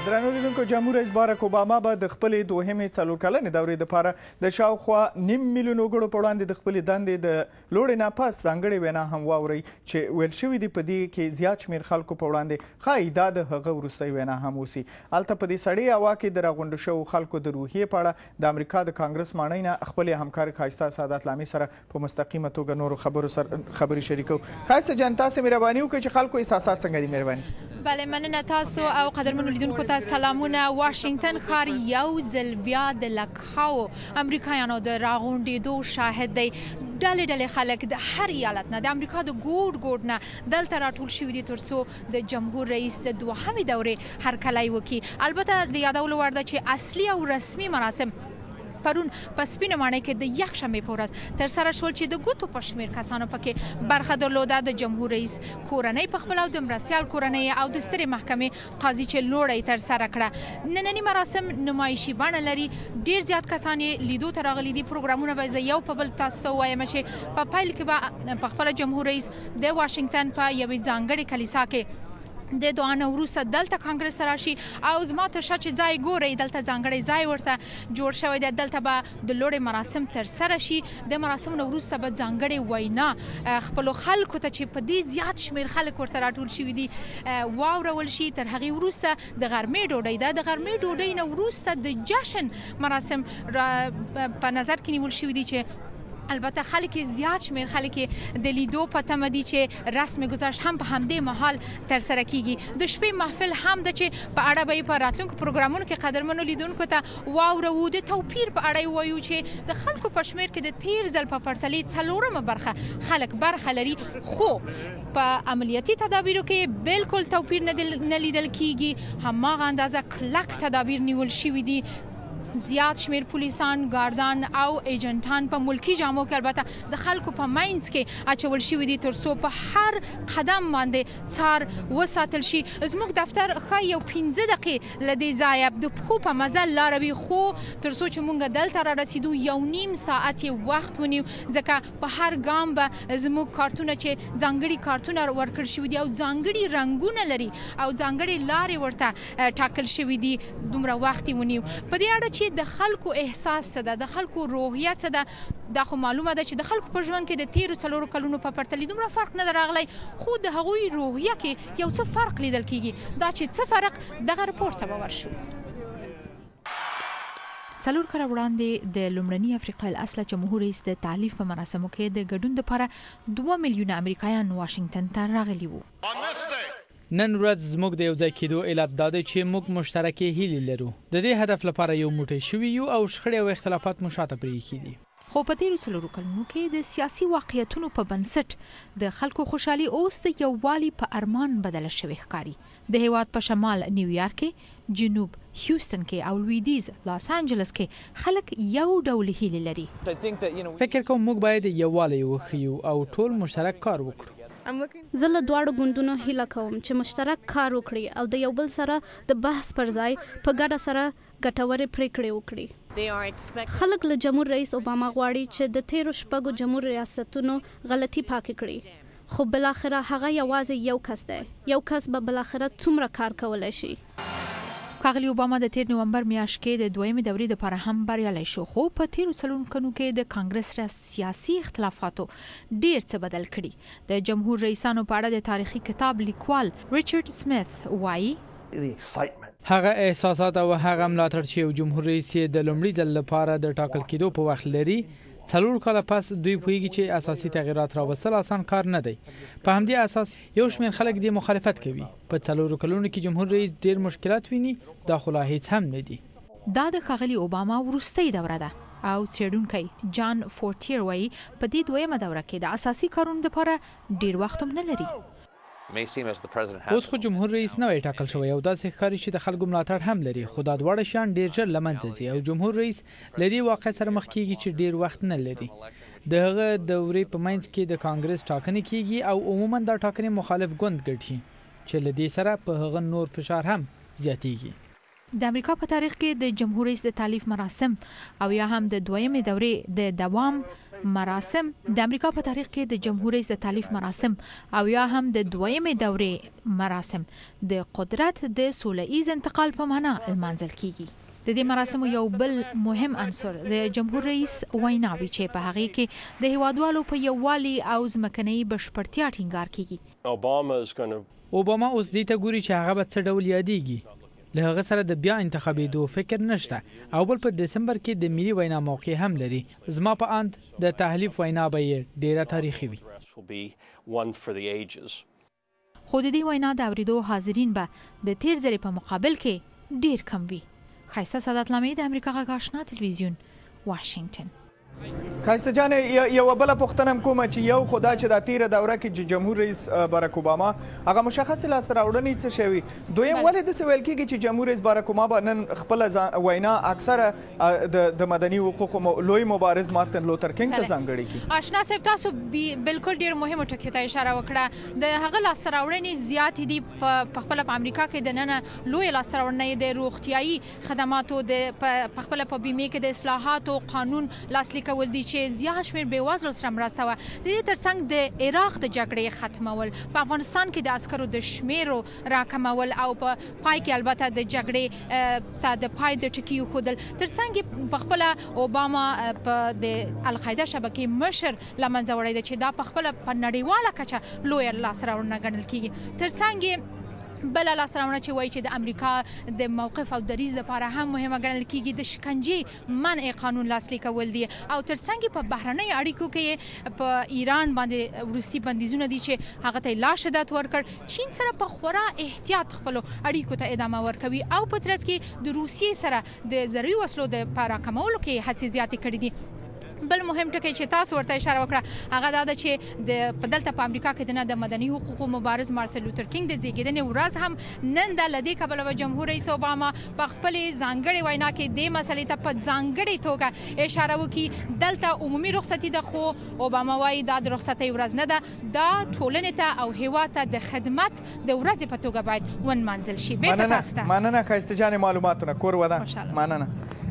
درنو لیدونکو جمهور رئیس باراک اوباما به د خپلې دوهمې څلور کلنې دورې دپاره د شاوخوا 9 میلیون وګړو په وړاندې د خپلې دندې د لوړې نه پس ځانګړې وینا هم واورئ چې ویل شوي دي په دې کې زیات شمېر خلکو په وړاندې ښایي دا د هغه وروستی وینا هم اوسي. هلته په دې سړې هوا کې د راغونډو شوو خلکو د روحیې په اړه د امریکا د کانګرس ماڼۍ نه خپلې همکار ښایسته سعادت لامي سره په مستقیمه توګه نورو خبرې شریکو. ښایسته جان تاسې مهرباني وکړئ چې خلکو احساسات څنګه دي؟ مهرباني. بله مننه تاسو او قدرمنو لیدونکو ته سلامونه. واشنگټن ښار یو ځل بیا د لکهاو امریکایانو د راغونډېدو شاهد دی. ډلې ډلې خلک د هر ایالت نه د امریکا د ګوټ ګوټ نه دلته راټول شوي دي تر څو د جمهور رئیس د دوهمې دورې هرکلی وکړي. البته د یادولو وړ ده چې اصلي او رسمي مراسم پرون په سپینه ماڼۍ کې د یکشنبې په ورځ ترسره شول چې د ګوتو په شمېر کسانو پکې برخه درلوده. د جمهور رئیس کورنۍ په خپله او د مرستیال کورنۍ او د سترې محکمې قاضي چې لوړه یې ترسره کړه. ننني مراسم نمایشي بڼه لري. ډېر زیات کسان یې لیدو ته راغلي دي. پروګرامونه به زه یو په بل تاسو ته ووایم چې په پیل کې به په خپله جمهور رئیس د واشنګټن په یوې ځانګړې کلیسا کې د دعا نه وروسته دلته کانګرس ته راشي او زما تر شا چې ځای ګورئ دلته ځانګړی ځای ورته جوړ شوی دی. دلته به د لوړې مراسم ترسره شي. د مراسمو نه وروسته به ځانګړې وینا خپلو خلکو ته چې په دې زیات شمېر خلک ورته راټول شوي دي واورول شي. تر هغې وروسته د غرمې ډوډۍ ده. د غرمې ډوډۍ نه وروسته د جشن مراسم په نظر کې نیول شوي دي چې البته خلک زیات شمېر خلک د لیدو په تمه دي چې رسم گذشت هم په همدې مهال ترسره کیږي. د شپې محفل هم ده چې په اړه به یې په راتلونکو پروګرامونو کې قدرمنو لیدونکو ته واورو. د توپیر په اړه یې وایو چې د خلکو په شمېر کې د تیر ځل په پرتلې څلورمه برخه خلک برخه لري، خو په عملیاتي تدابیرو کې بالکل توپیر نه لیدل کیږي. هماغه اندازه کلک تدابیر نیول شوي دي. زیات شمیر پولیسان، ګاردان او ایجنټان په ملکی جامو کې البته د خلکو په ماینز کې اچول شوي دي تر څو په هر قدم باندې څار وساتل شي. زموږ دفتر ښایي یو 15 دقیقې له دې ځایه د پښو په مزل لاره وي، خو تر څو چې موږ دلته را رسیدو 1.5 ساعت یې وخت ونیو، ځکه په هر ګام به زموږ کارتونه چې ځانګړي کارتونه ورکړل شوي دي او ځانګړي رنګونه لري او ځانګړي لارې ورته ټاکل شوي دي، دومره وخت یې ونیو. په دې اړه چې د خلکو احساس څه ده، د خلکو روحیت څه ده، دا خو معلومه ده چې د خلکو په ژوند کې د تیرو 4 کلونو په پرتلې دومره فرق نه ده راغلی، خو د هغوی روحیه کې یو څه فرق لیدل کیږي. دا چې څه فرق دغه رپورټ ته به ورشو. 4 کاله وړاندې د لومړني افریقا الاصله جمهور رئیس د تعلیف په مراسمو کې د ګډون لپاره 2 میلیونه امریکایان واشنګټن ته راغلي وو. نن ورځ زموږ د یو ځای کېدو علت دا دی چې موږ مشترکې هیلې لرو. د دې هدف لپاره یو موټی شوي یو او شخړې او اختلافات مو شاته پرېښي دي. خو په تیرو 4 کلونو کې د سیاسي واقعیتونو په بنسټ د خلکو خوشحالي اوس د یووالي په ارمان بدله شوې ښکاري. د هیواد په شمال نیویارک کې، جنوب هیوستن کې او لویدیز لاس انجلس کې خلک یو ډول هیلې لري. فکر کوم موږ باید یووالی وښیو او ټول مشترک کار وکړو. زه له دواړو ګوندونو هیله کوم چې مشترک کار وکړي او د یو بل سره د بحث پر ځای په ګډه سره ګټورې پریکړې وکړي. خلک له جمهور رئیس اوباما غواړي چې د تیرو 6 جمهور ریاستونو غلطي پاکه کړي، خو بلاخره هغه یوازې یو کس دی. یو کس به بلاخره څومره کار کولی شي. ښاغلي اوباما د تیر نومبر میاشت کې د دویمې دورې لپاره هم بریالی شو، خو په تیرو 4 کلونو کې د کانګرس را سیاسي اختلافاتو ډیر څه بدل کړي. د جمهور رئیسانو په اړه د تاریخي کتاب لیکوال ریچارډ سمیت وایي هغه احساسات او هغه ملاتړ چې یو جمهور رئیس د لومړي ځل لپاره د ټاکل کېدو په وخت لري، 4 کاله پس دوی پوهیږي چې اساسي تغیرات راوستل آسان کار نه دی. په همدې اساس یو شمېر خلک د مخالفت کوي. په 4 کلونو کې جمهور رئیس ډیر مشکلات ویني، دا خو لا هیڅ هم نه دي. دا د ښاغلي اوباما وروستۍ دوره ده او څېړونکی جان فورټیر وایي په دې دویمه دوره کې د اساسي کارونو لپاره ډیر وخت هم نه لري. اوس خو جمهور رئیس نوی ټاکل شوی او داسې ښکاري چې د خلکو ملاتړ هم لري، خو دا دواړه شیان ډیر ژر له منځه ځي او جمهور رئیس له دې واقع سره مخ کیږي چې ډیر وخت نه لري. د هغه دورې په منځ کې د کانګرس ټاکنې کیږي او عموما دا ټاکنې مخالف ګوند ګټي چې له دې سره په هغه نور فشار هم زیاتیږي. د امریکا په تاریخ کې د جمهور رئیس د تعلیف مراسم او یا هم د دویمې دورې د دوام مراسم د امریکا په تاریخ کې د جمهور رئیس د تالیف مراسم او یا هم د دویمې دورې مراسم د قدرت د سوله‌ایز انتقال په معنا لمانځل کیږي. د دې مراسمو یو بل مهم عنصر د جمهور رئیس ویناوي چې په هغه کې د هیوادوالو په یووالي او ځمکنۍ بشپړتیا ټینګار کیږي. اوباما اوس دې ته ګوري چې هغه به څه ډول یادېږي. له هغه سره د بیا انتخابېدو فکر نشته او بل په دسمبر کې د ملي وینا موقع هم لري. زما په اند د تحلیف وینا به یې ډیره تاریخي وي. خو د دې وینا د اوریدو حاضرین به د تیر ځلې په مقابل کې ډیر کم وي. ښایسته سادات لامي د امریکا غږ آشنا تلویزیون واشنگټن. ښایسته جان یو بله پوښتنه هم کومه چې یو خو دا چې دا تیره دوره کې چې جمهور رئیس باراک اوباما هغه مشخصې لاسته راوړنې څه شوي. دویم ولې داسې ویل کېږي چې جمهور رئیس باراک اوباما نن خپله وینا اکثره د مدني حقوقو لوی مبارز مارتن لوتر کینګ ته ځانګړې کړي. آشنا صاحب تاسو بالکل ډېر مهمو ټکیو ته اشاره وکړه. د هغه لاسته راوړنې زیاتې دي په خپله په امریکا کې د ننه لویې لاسته راوړنې د روغتیایي خدماتو په خپله په بیمې کې د اصلاحاتو قانون لاسلیک کول دي چې زیات شمېر بېوزلو سره مرسته وه. د دې ترڅنګ د عراق د جګړې ختمول، په افغانستان کې د عسکرو د شمیرو راکمول او په پای کې البته د جګړې ته د پای د ټکي ایښودل. ترڅنګ په خپله اوباما په د القاعده شبکې مشر له منځه وړی دی چې دا په خپله په نړیواله کچه لویه لاسته راوړنه ګڼل کېږي. ترڅنګ بله لاسته راوړنه چې وایي چې د امریکا د موقف او دریځ لپاره هم مهمه ګڼل کېږي د شکنجې منع قانون لاسلیک کول دي. او ترڅنګ په بهرنیو اړیکو کې په ایران باندې وروستي بندیزونه دي چې هغه ته لا شدت ورکړ. چین سره په خورا احتیاط خپلو اړیکو ته ادامه ورکوي او په ترڅ کې د روسیې سره د زرعي وسلو د راکمولو کې هڅې زیاتې کړې دي. بل مهم ټکی چې تاسو ورته اشاره وکړه هغه دا ده چې په دلته په امریکا کې د مدني حقوقو مبارز مارتن لوتر کینګ د زیږیدنې ورځ هم نن ده. له دې کبله به جمهور رئیس اوباما په خپلې ځانګړې وینا کې دې مسلې ته په ځانګړې توګه اشاره وکړي. دلته عمومي رخصتي ده خو اوباما وایي دا د رخصتۍ ورځ نه ده، دا ټولنې ته او هیواد ته د خدمت د ورځې په توګه باید ونمانځل شي. بېرته تاسو ته مننه ښایسته جانې معلوماتونه کور ودان. مننه.